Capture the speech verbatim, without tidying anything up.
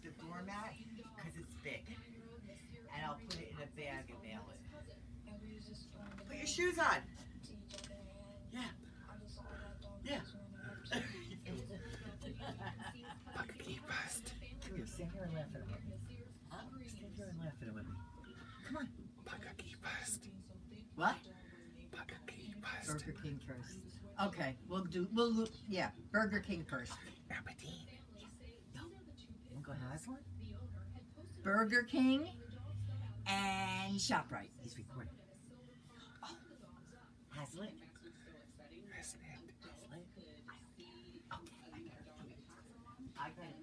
the doormat because it's big. And I'll put it in a bag and mail it. Put your shoes on. Yeah. Yeah. Buckakey bust. Come here, stand here and laugh at him with me. Huh? Stand here and laugh at him with me. Come on. Buckakey bust. What? Buckakey bust. Burger King first. Okay, we'll do, we'll, do- yeah, Burger King first. Aberdeen. No. You wanna go Haslam? Burger King and ShopRite. He's recording. Oh, Haslam? Haslam. Haslam? Okay, I got it. I got it.